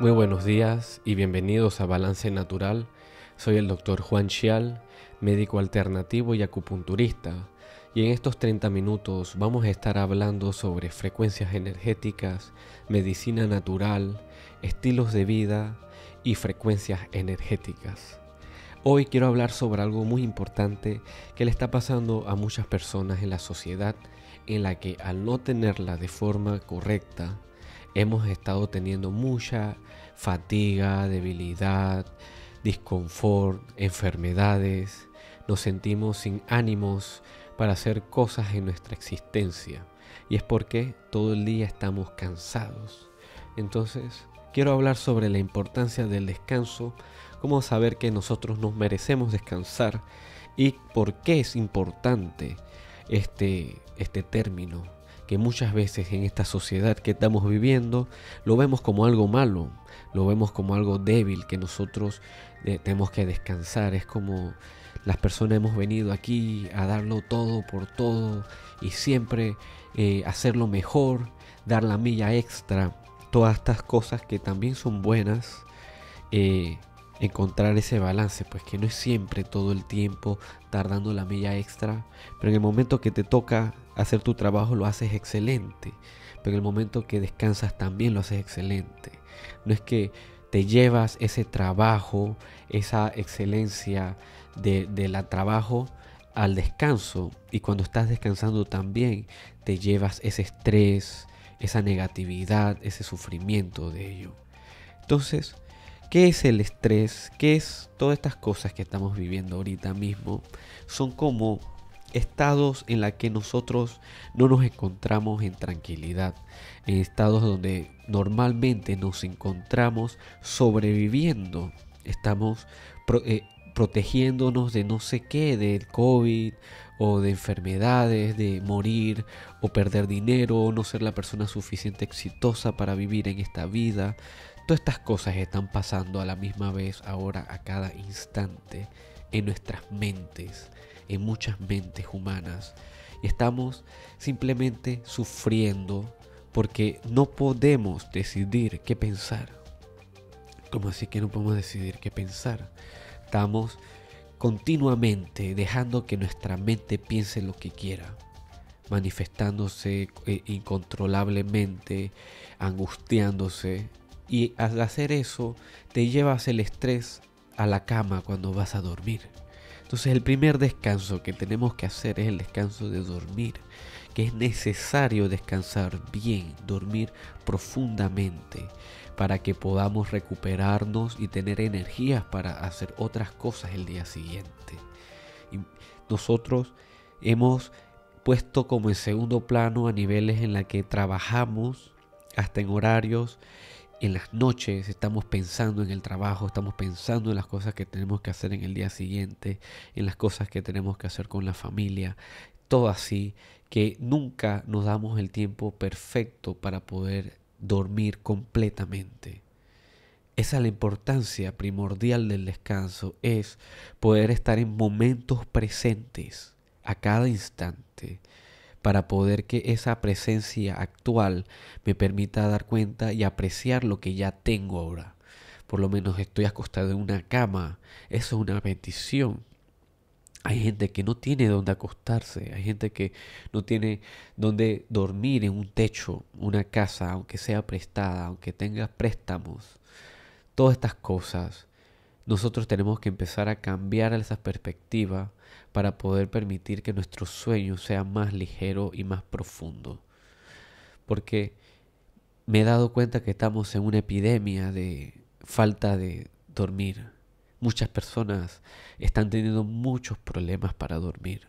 Muy buenos días y bienvenidos a Balance Natural. Soy el Dr. Juan Chial, médico alternativo y acupunturista. Y en estos 30 minutos vamos a estar hablando sobre frecuencias energéticas, medicina natural, estilos de vida y frecuencias energéticas. Hoy quiero hablar sobre algo muy importante que le está pasando a muchas personas en la sociedad, en la que al no tenerla de forma correcta, hemos estado teniendo mucha fatiga, debilidad, disconfort, enfermedades. Nos sentimos sin ánimos para hacer cosas en nuestra existencia. Y es porque todo el día estamos cansados. Entonces, quiero hablar sobre la importancia del descanso, cómo saber que nosotros nos merecemos descansar y por qué es importante este término, que muchas veces en esta sociedad que estamos viviendo lo vemos como algo malo, lo vemos como algo débil, que nosotros tenemos que descansar. Es como las personas hemos venido aquí a darlo todo por todo y siempre hacerlo mejor, dar la milla extra, todas estas cosas que también son buenas. Encontrar ese balance, pues que no es siempre todo el tiempo estar dando la milla extra, pero en el momento que te toca hacer tu trabajo lo haces excelente, pero en el momento que descansas también lo haces excelente. No es que te llevas ese trabajo, esa excelencia del trabajo al descanso, y cuando estás descansando también te llevas ese estrés, esa negatividad, ese sufrimiento de ello. Entonces, ¿qué es el estrés? ¿Qué es todas estas cosas que estamos viviendo ahorita mismo? Son como estados en los que nosotros no nos encontramos en tranquilidad, en estados donde normalmente nos encontramos sobreviviendo. Estamos protegiéndonos de no sé qué, del COVID o de enfermedades, de morir o perder dinero o no ser la persona suficiente exitosa para vivir en esta vida. Todas estas cosas están pasando a la misma vez ahora, a cada instante, en nuestras mentes, en muchas mentes humanas. Y estamos simplemente sufriendo porque no podemos decidir qué pensar. ¿Cómo así que no podemos decidir qué pensar? Estamos continuamente dejando que nuestra mente piense lo que quiera, manifestándose incontrolablemente, angustiándose. Y al hacer eso, te llevas el estrés a la cama cuando vas a dormir. Entonces el primer descanso que tenemos que hacer es el descanso de dormir, que es necesario descansar bien, dormir profundamente, para que podamos recuperarnos y tener energías para hacer otras cosas el día siguiente. Y nosotros hemos puesto como en segundo plano a niveles en la que trabajamos hasta en horarios. En las noches estamos pensando en el trabajo, estamos pensando en las cosas que tenemos que hacer en el día siguiente, en las cosas que tenemos que hacer con la familia, todo así que nunca nos damos el tiempo perfecto para poder dormir completamente. Esa es la importancia primordial del descanso, es poder estar en momentos presentes a cada instante, para poder que esa presencia actual me permita dar cuenta y apreciar lo que ya tengo ahora. Por lo menos estoy acostado en una cama, eso es una bendición. Hay gente que no tiene dónde acostarse, hay gente que no tiene dónde dormir en un techo, una casa, aunque sea prestada, aunque tenga préstamos. Todas estas cosas, nosotros tenemos que empezar a cambiar esa perspectiva para poder permitir que nuestro sueño sea más ligero y más profundo. Porque me he dado cuenta que estamos en una epidemia de falta de dormir. Muchas personas están teniendo muchos problemas para dormir.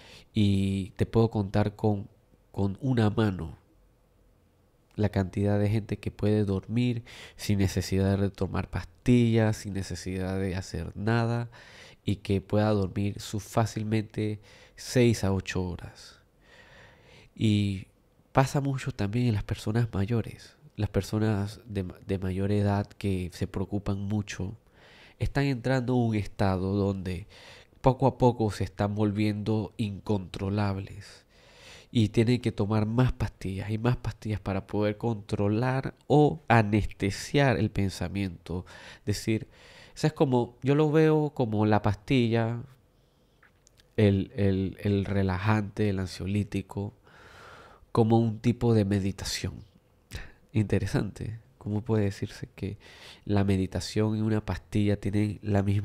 Y te puedo contar con una mano la cantidad de gente que puede dormir sin necesidad de tomar pastillas, sin necesidad de hacer nada, y que pueda dormir fácilmente 6 a 8 horas. Y pasa mucho también en las personas mayores. Las personas de mayor edad que se preocupan mucho están entrando en un estado donde poco a poco se están volviendo incontrolables. y tienen que tomar más pastillas y más pastillas para poder controlar o anestesiar el pensamiento. Es decir, eso es como, yo lo veo como la pastilla, el relajante, el ansiolítico, como un tipo de meditación. Interesante. ¿Cómo puede decirse que la meditación y una pastilla tienen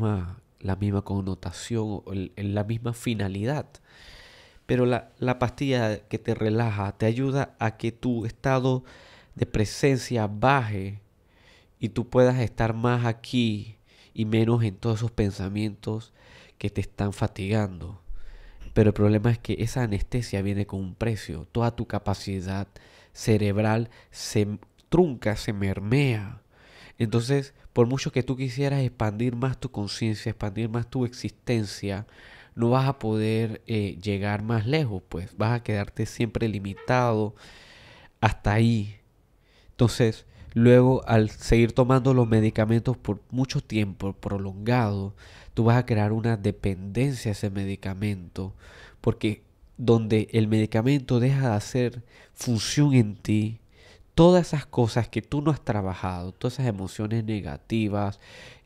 la misma connotación, o la misma finalidad? Pero la pastilla que te relaja te ayuda a que tu estado de presencia baje y tú puedas estar más aquí y menos en todos esos pensamientos que te están fatigando. Pero el problema es que esa anestesia viene con un precio. Toda tu capacidad cerebral se trunca, se mermea. Entonces, por mucho que tú quisieras expandir más tu conciencia, expandir más tu existencia, no vas a poder llegar más lejos, pues vas a quedarte siempre limitado hasta ahí. Entonces, luego al seguir tomando los medicamentos por mucho tiempo prolongado, tú vas a crear una dependencia a ese medicamento, porque donde el medicamento deja de hacer función en ti, todas esas cosas que tú no has trabajado, todas esas emociones negativas,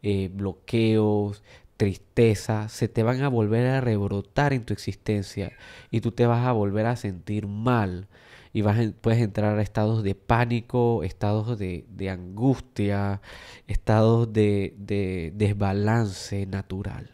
bloqueos, tristeza, se te van a volver a rebrotar en tu existencia y tú te vas a volver a sentir mal y puedes entrar a estados de pánico, estados de angustia, estados de desbalance natural.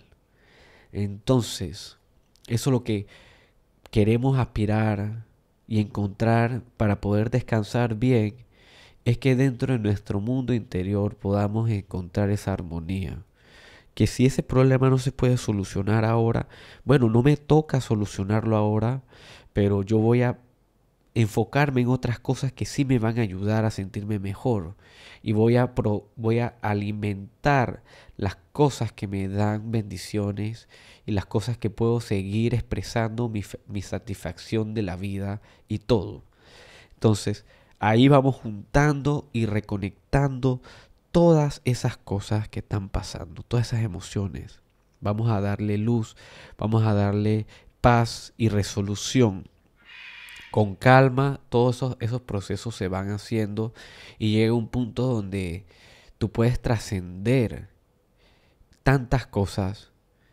Entonces, eso es lo que queremos aspirar y encontrar para poder descansar bien, es que dentro de nuestro mundo interior podamos encontrar esa armonía. Que si ese problema no se puede solucionar ahora, bueno, no me toca solucionarlo ahora, pero yo voy a enfocarme en otras cosas que sí me van a ayudar a sentirme mejor. Y voy a alimentar las cosas que me dan bendiciones y las cosas que puedo seguir expresando mi satisfacción de la vida y todo. Entonces, ahí vamos juntando y reconectando todas esas cosas que están pasando, todas esas emociones. Vamos a darle luz, vamos a darle paz y resolución. Con calma, todos esos procesos se van haciendo y llega un punto donde tú puedes trascender tantas cosas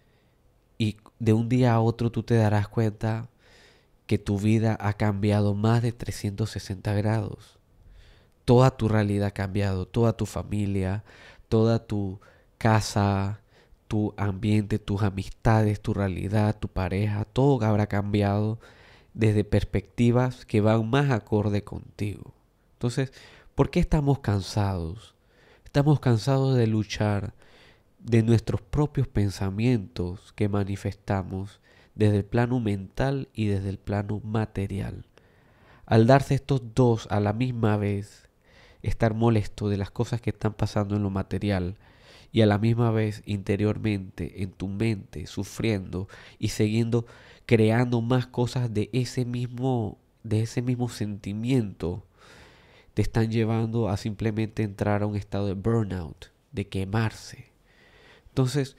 y de un día a otro tú te darás cuenta que tu vida ha cambiado más de 360 grados. Toda tu realidad ha cambiado, toda tu familia, toda tu casa, tu ambiente, tus amistades, tu realidad, tu pareja, todo habrá cambiado desde perspectivas que van más acorde contigo. Entonces, ¿por qué estamos cansados? Estamos cansados de luchar de nuestros propios pensamientos que manifestamos desde el plano mental y desde el plano material. Al darse estos dos a la misma vez, estar molesto de las cosas que están pasando en lo material y a la misma vez interiormente en tu mente sufriendo y siguiendo creando más cosas de ese mismo sentimiento, te están llevando a simplemente entrar a un estado de burnout, de quemarse. Entonces,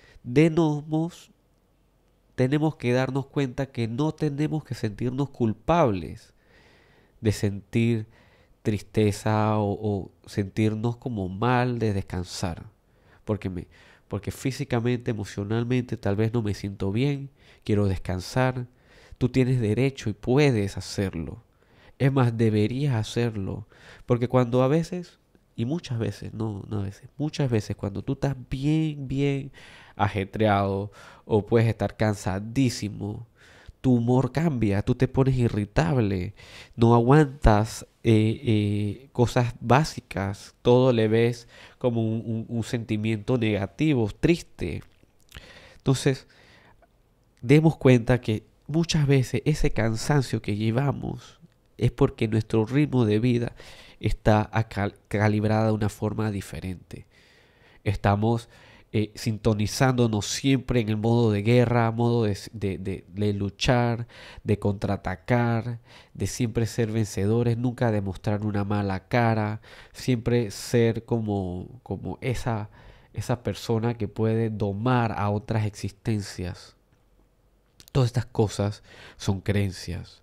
tenemos que darnos cuenta que no tenemos que sentirnos culpables de sentir tristeza o sentirnos como mal de descansar. Porque, porque físicamente, emocionalmente, tal vez no me siento bien, quiero descansar. Tú tienes derecho y puedes hacerlo. Es más, deberías hacerlo. Porque cuando a veces, y muchas veces, no a veces, muchas veces cuando tú estás bien ajetreado o puedes estar cansadísimo, tu humor cambia, tú te pones irritable, no aguantas cosas básicas, todo le ves como un sentimiento negativo, triste. Entonces, demos cuenta que muchas veces ese cansancio que llevamos es porque nuestro ritmo de vida está calibrado de una forma diferente. Estamos sintonizándonos siempre en el modo de guerra, modo de luchar, de contraatacar, de siempre ser vencedores, nunca demostrar una mala cara, siempre ser como esa persona que puede domar a otras existencias. Todas estas cosas son creencias.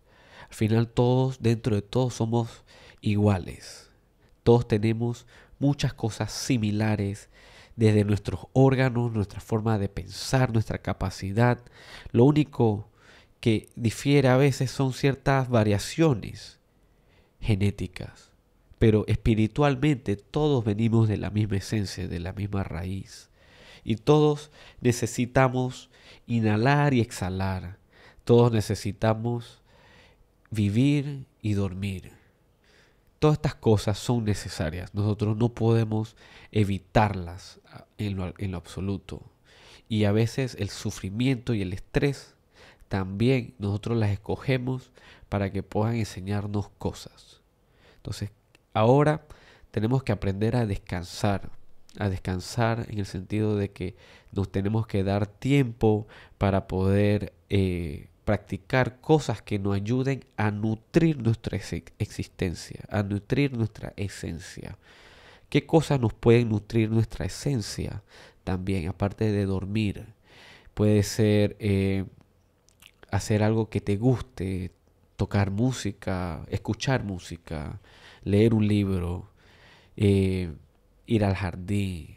Al final todos, dentro de todos, somos iguales. Todos tenemos muchas cosas similares, desde nuestros órganos, nuestra forma de pensar, nuestra capacidad. Lo único que difiere a veces son ciertas variaciones genéticas, pero espiritualmente todos venimos de la misma esencia, de la misma raíz. Y todos necesitamos inhalar y exhalar. Todos necesitamos vivir y dormir. Todas estas cosas son necesarias. Nosotros no podemos evitarlas en lo absoluto. Y a veces el sufrimiento y el estrés también nosotros las escogemos para que puedan enseñarnos cosas. Entonces, ahora tenemos que aprender a descansar en el sentido de que nos tenemos que dar tiempo para poder practicar cosas que nos ayuden a nutrir nuestra existencia, a nutrir nuestra esencia. ¿Qué cosas nos pueden nutrir nuestra esencia? También, aparte de dormir, puede ser hacer algo que te guste, tocar música, escuchar música, leer un libro, eh, ir al jardín,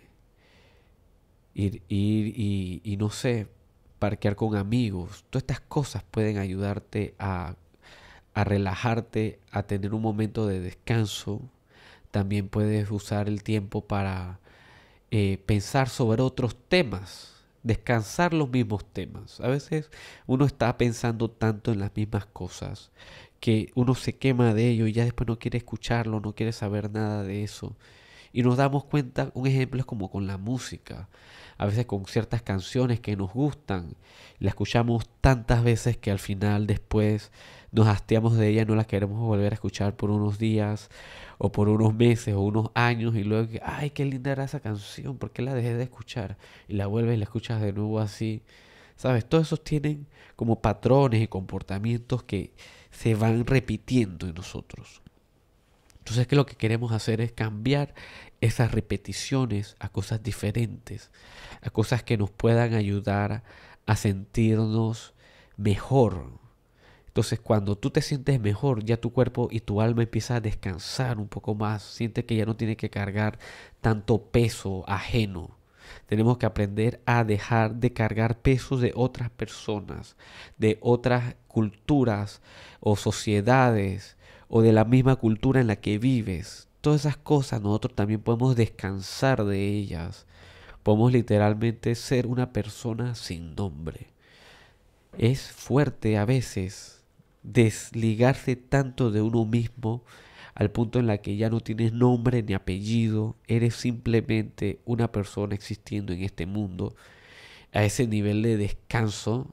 ir y no sé, parquear con amigos. Todas estas cosas pueden ayudarte a relajarte, a tener un momento de descanso. También puedes usar el tiempo para pensar sobre otros temas, descansar los mismos temas. A veces uno está pensando tanto en las mismas cosas que uno se quema de ello y ya después no quiere escucharlo, no quiere saber nada de eso. Y nos damos cuenta, un ejemplo es como con la música. A veces con ciertas canciones que nos gustan, la escuchamos tantas veces que al final después nos hastiamos de ella y no la queremos volver a escuchar por unos días o por unos meses o unos años y luego, ay, qué linda era esa canción, ¿por qué la dejé de escuchar? Y la vuelves y la escuchas de nuevo así. ¿Sabes? Todos esos tienen como patrones y comportamientos que se van repitiendo en nosotros. Entonces, ¿qué lo que queremos hacer es cambiar esas repeticiones a cosas diferentes, a cosas que nos puedan ayudar a sentirnos mejor? Entonces, cuando tú te sientes mejor, ya tu cuerpo y tu alma empieza a descansar un poco más, siente que ya no tiene que cargar tanto peso ajeno. Tenemos que aprender a dejar de cargar pesos de otras personas, de otras culturas o sociedades o de la misma cultura en la que vives. Todas esas cosas nosotros también podemos descansar de ellas. Podemos literalmente ser una persona sin nombre. Es fuerte a veces desligarse tanto de uno mismo al punto en la que ya no tienes nombre ni apellido, eres simplemente una persona existiendo en este mundo, a ese nivel de descanso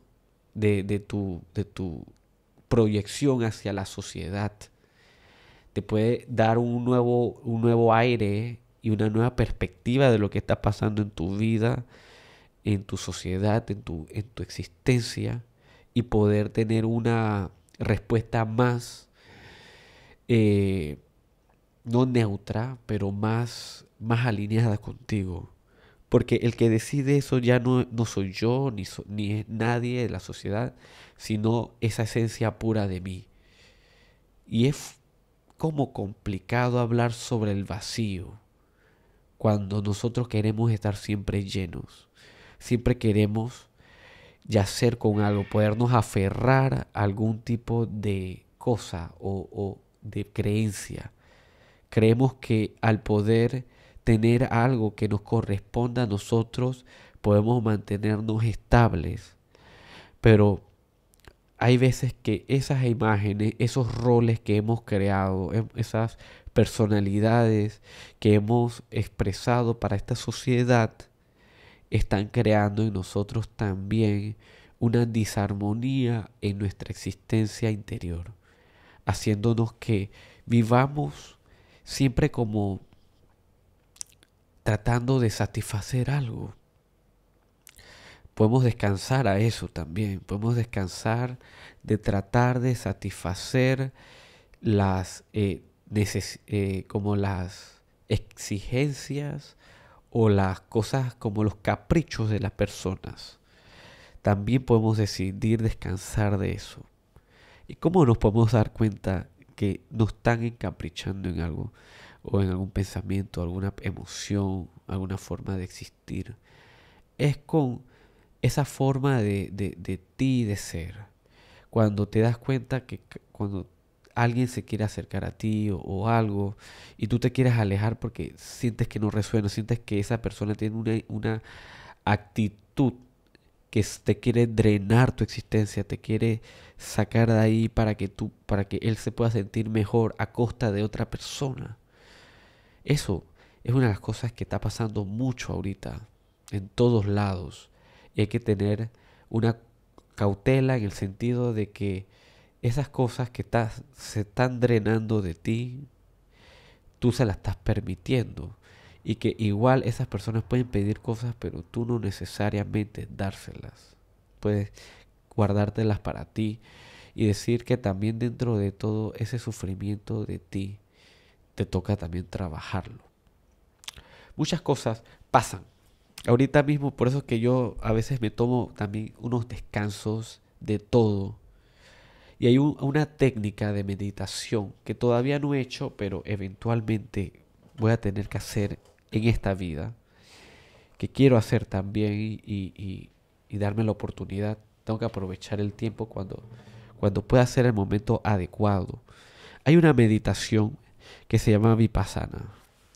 de tu proyección hacia la sociedad. Te puede dar un nuevo aire y una nueva perspectiva de lo que está pasando en tu vida, en tu sociedad, en tu existencia, y poder tener una respuesta más eh, no neutra, pero más alineada contigo. Porque el que decide eso ya no soy yo, ni es nadie de la sociedad, sino esa esencia pura de mí. Y es como complicado hablar sobre el vacío cuando nosotros queremos estar siempre llenos. Siempre queremos yacer con algo, podernos aferrar a algún tipo de cosa o de creencia. Creemos que al poder tener algo que nos corresponda a nosotros, podemos mantenernos estables. Pero hay veces que esas imágenes, esos roles que hemos creado, esas personalidades que hemos expresado para esta sociedad, están creando en nosotros también una disarmonía en nuestra existencia interior, haciéndonos que vivamos siempre como tratando de satisfacer algo. Podemos descansar a eso también, podemos descansar de tratar de satisfacer las, como las exigencias o las cosas como los caprichos de las personas. También podemos decidir descansar de eso. ¿Y cómo nos podemos dar cuenta que nos están encaprichando en algo o en algún pensamiento, alguna emoción, alguna forma de existir? Es con esa forma de ti de ser. Cuando te das cuenta que cuando alguien se quiere acercar a ti o algo y tú te quieres alejar porque sientes que no resuena, sientes que esa persona tiene una actitud que te quiere drenar tu existencia, te quiere sacar de ahí para que él se pueda sentir mejor a costa de otra persona. Eso es una de las cosas que está pasando mucho ahorita, en todos lados. Y hay que tener una cautela en el sentido de que esas cosas que se están drenando de ti, tú se las estás permitiendo. Y que igual esas personas pueden pedir cosas, pero tú no necesariamente dárselas. Puedes guardártelas para ti y decir que también dentro de todo ese sufrimiento de ti, te toca también trabajarlo. Muchas cosas pasan. Ahorita mismo, por eso es que yo a veces me tomo también unos descansos de todo. Y hay una técnica de meditación que todavía no he hecho, pero eventualmente voy a tener que hacer en esta vida, que quiero hacer también y darme la oportunidad. Tengo que aprovechar el tiempo cuando pueda ser el momento adecuado. Hay una meditación que se llama Vipassana.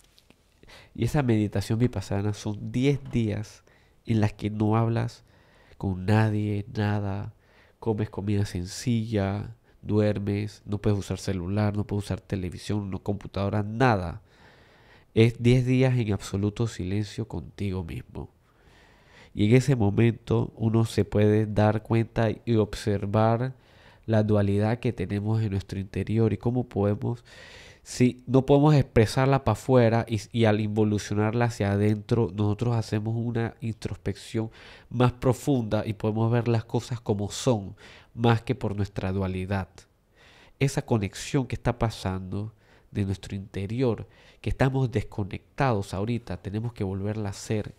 Y esa meditación Vipassana son 10 días en las que no hablas con nadie, nada, comes comida sencilla, duermes, no puedes usar celular, no puedes usar televisión, no computadora, nada. Es 10 días en absoluto silencio contigo mismo. Y en ese momento uno se puede dar cuenta y observar la dualidad que tenemos en nuestro interior y cómo podemos, si no podemos expresarla para afuera y al involucionarla hacia adentro, nosotros hacemos una introspección más profunda y podemos ver las cosas como son, más que por nuestra dualidad. Esa conexión que está pasando de nuestro interior, que estamos desconectados ahorita, tenemos que volverla a hacer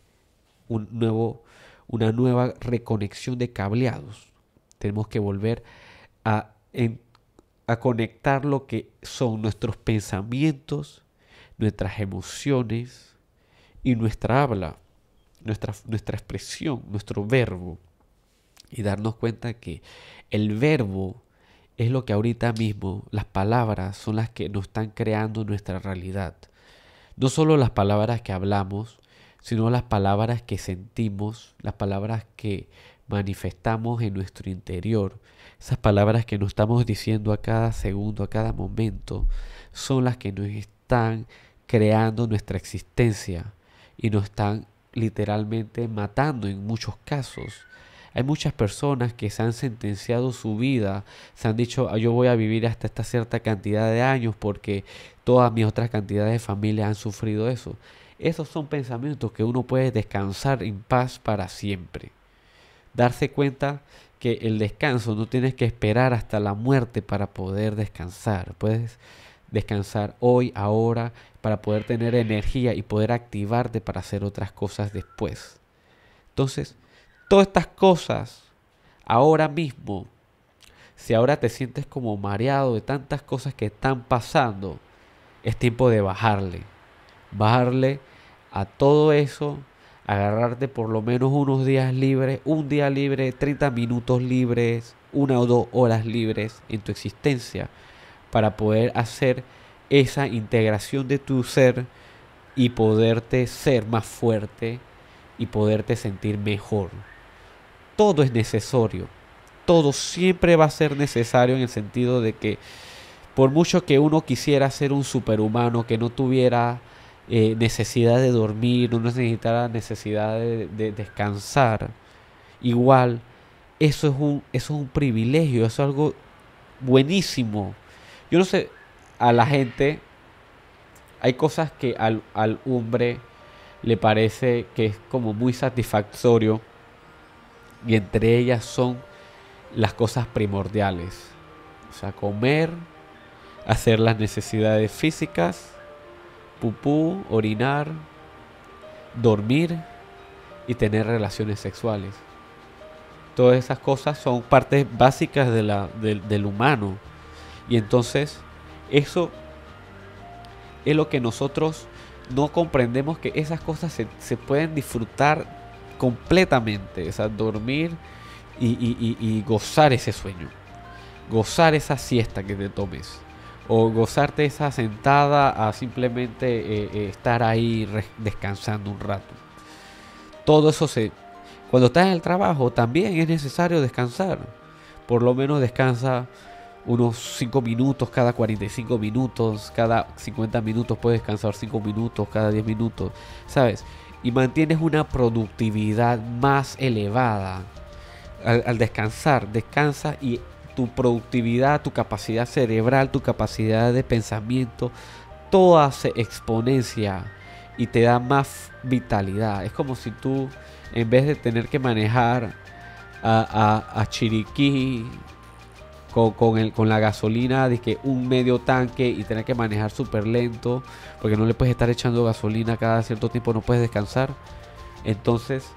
una nueva reconexión de cableados. Tenemos que volver a, a conectar lo que son nuestros pensamientos, nuestras emociones y nuestra habla, nuestra expresión, nuestro verbo. Y darnos cuenta que el verbo es lo que ahorita mismo, las palabras son las que nos están creando nuestra realidad. No solo las palabras que hablamos, sino las palabras que sentimos, las palabras que manifestamos en nuestro interior. Esas palabras que nos estamos diciendo a cada segundo, a cada momento, son las que nos están creando nuestra existencia y nos están literalmente matando en muchos casos. Hay muchas personas que se han sentenciado su vida, se han dicho, yo voy a vivir hasta esta cierta cantidad de años porque todas mis otras cantidades de familia han sufrido eso. Esos son pensamientos que uno puede descansar en paz para siempre. Darse cuenta que el descanso no tienes que esperar hasta la muerte para poder descansar. Puedes descansar hoy, ahora, para poder tener energía y poder activarte para hacer otras cosas después. Entonces, todas estas cosas, ahora mismo, si ahora te sientes como mareado de tantas cosas que están pasando, es tiempo de bajarle a todo eso, agarrarte por lo menos unos días libres, un día libre, 30 minutos libres, 1 o 2 horas libres en tu existencia para poder hacer esa integración de tu ser y poderte ser más fuerte y poderte sentir mejor. Todo es necesario, todo siempre va a ser necesario en el sentido de que por mucho que uno quisiera ser un superhumano que no tuviera necesidad de dormir, no necesitara necesidad de descansar, igual eso es un privilegio, eso es algo buenísimo. Yo no sé, a la gente hay cosas que al hombre le parece que es como muy satisfactorio y entre ellas son las cosas primordiales. O sea, comer, hacer las necesidades físicas, pupú, orinar, dormir y tener relaciones sexuales. Todas esas cosas son partes básicas del humano. Y entonces eso es lo que nosotros no comprendemos, que esas cosas se pueden disfrutar completamente. O sea, dormir y gozar ese sueño. Gozar esa siesta que te tomes. O gozarte esa sentada a simplemente estar ahí descansando un rato. Todo eso Cuando estás en el trabajo también es necesario descansar. Por lo menos descansa unos 5 minutos cada 45 minutos. Cada 50 minutos puedes descansar 5 minutos, cada 10 minutos. ¿Sabes? Y mantienes una productividad más elevada. Al descansar, descansa y tu productividad, tu capacidad cerebral, tu capacidad de pensamiento, toda se exponencia y te da más vitalidad. Es como si tú, en vez de tener que manejar a Chiriquí con la gasolina de que un medio tanque y tener que manejar súper lento, porque no le puedes estar echando gasolina cada cierto tiempo, no puedes descansar. Entonces,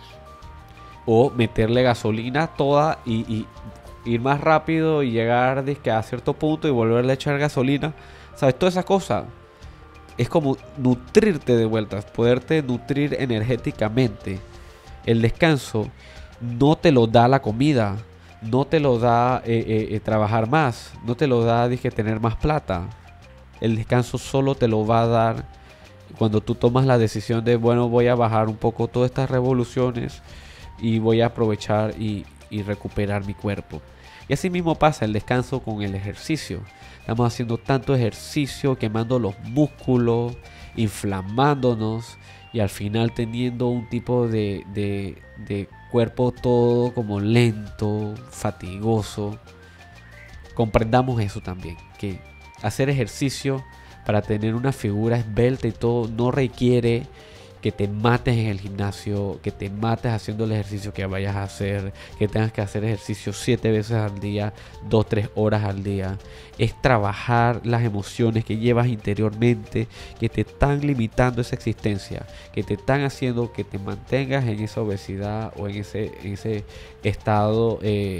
o meterle gasolina toda y ir más rápido y llegar dizque, a cierto punto y volverle a echar gasolina. ¿Sabes? Toda esa cosa es como nutrirte de vueltas, poderte nutrir energéticamente. El descanso no te lo da la comida, no te lo da trabajar más, no te lo da dizque, tener más plata. El descanso solo te lo va a dar cuando tú tomas la decisión de, bueno, voy a bajar un poco todas estas revoluciones y voy a aprovechar y recuperar mi cuerpo. Y así mismo pasa el descanso con el ejercicio. Estamos haciendo tanto ejercicio, quemando los músculos, inflamándonos y al final teniendo un tipo de cuerpo todo como lento, fatigoso. Comprendamos eso también, que hacer ejercicio para tener una figura esbelta y todo no requiere que te mates en el gimnasio, que te mates haciendo el ejercicio que vayas a hacer, que tengas que hacer ejercicio 7 veces al día, 2-3 horas al día. Es trabajar las emociones que llevas interiormente, que te están limitando esa existencia, que te están haciendo que te mantengas en esa obesidad o en ese estado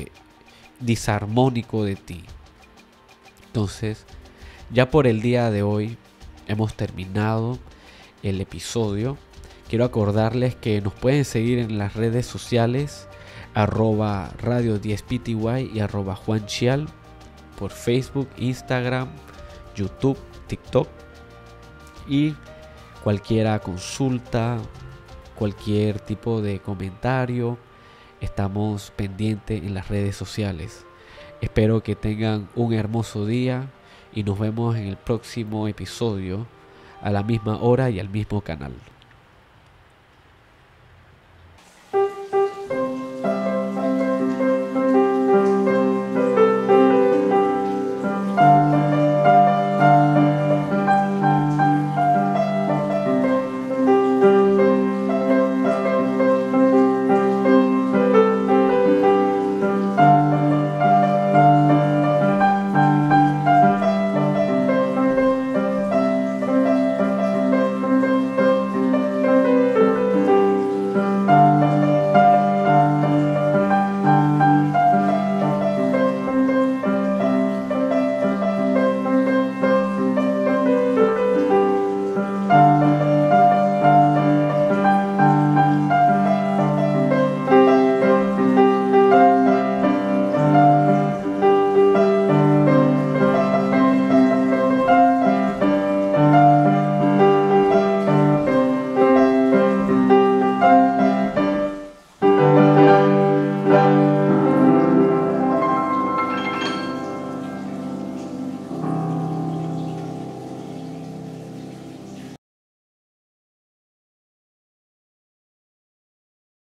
disarmónico de ti. Entonces, ya por el día de hoy hemos terminado el episodio. Quiero acordarles que nos pueden seguir en las redes sociales @radio 10pty y @juanchial por Facebook, Instagram, YouTube, TikTok. Y cualquier consulta, cualquier tipo de comentario, estamos pendientes en las redes sociales. Espero que tengan un hermoso día y nos vemos en el próximo episodio a la misma hora y al mismo canal.